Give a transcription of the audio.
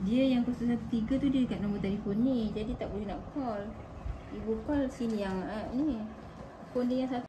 Dia yang 013 tu dia dekat nombor telefon ni. Jadi tak boleh nak call. Ibu call sini yang ni. Phone dia yang satu.